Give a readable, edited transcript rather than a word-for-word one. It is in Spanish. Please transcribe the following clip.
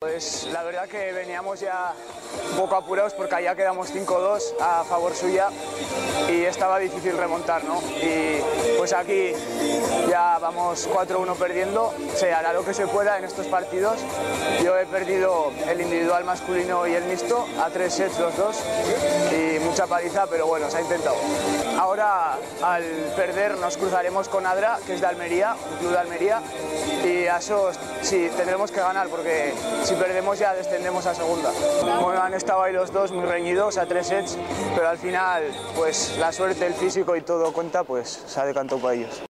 Pues la verdad que veníamos ya un poco apurados porque allá quedamos 5-2 a favor suya y estaba difícil remontar, ¿no? Y pues aquí ya vamos 4-1 perdiendo, se hará lo que se pueda en estos partidos. Yo he perdido el individual masculino y el mixto a 3 sets los dos y mucha paliza, pero bueno, se ha intentado. Ahora al perder nos cruzaremos con Adra, que es de Almería, un club de Almería, y a eso sí tendremos que ganar porque si perdemos ya descendemos a segunda. Bueno, han estado ahí los dos muy reñidos a 3 sets, pero al final pues la suerte, el físico y todo cuenta, pues se ha decantado para ellos.